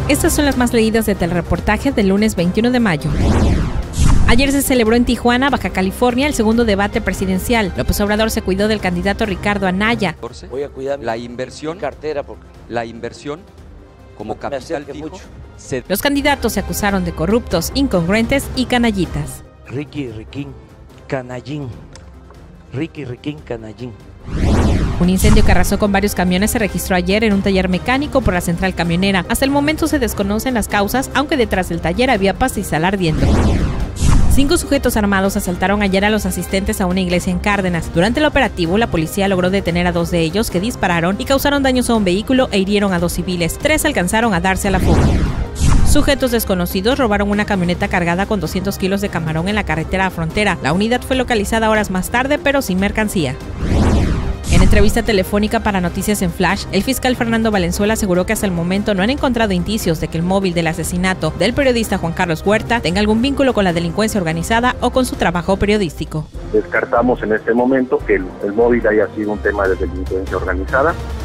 Estas son las más leídas de Telereportaje del lunes 21 de mayo. Ayer se celebró en Tijuana, Baja California, el segundo debate presidencial. López Obrador se cuidó del candidato Ricardo Anaya. Voy a cuidar la inversión, cartera porque la inversión como capital fijo. Los candidatos se acusaron de corruptos, incongruentes y canallitas. Ricky Riquín, canallín. Ricky Riquín, canallín. Un incendio que arrasó con varios camiones se registró ayer en un taller mecánico por la central camionera. Hasta el momento se desconocen las causas, aunque detrás del taller había pastizal ardiendo. 5 sujetos armados asaltaron ayer a los asistentes a una iglesia en Cárdenas. Durante el operativo, la policía logró detener a 2 de ellos que dispararon y causaron daños a un vehículo e hirieron a 2 civiles. 3 alcanzaron a darse a la fuga. Sujetos desconocidos robaron una camioneta cargada con 200 kilos de camarón en la carretera a Frontera. La unidad fue localizada horas más tarde, pero sin mercancía. En entrevista telefónica para Noticias en Flash, el fiscal Fernando Valenzuela aseguró que hasta el momento no han encontrado indicios de que el móvil del asesinato del periodista Juan Carlos Huerta tenga algún vínculo con la delincuencia organizada o con su trabajo periodístico. Descartamos en este momento que el móvil haya sido un tema de delincuencia organizada.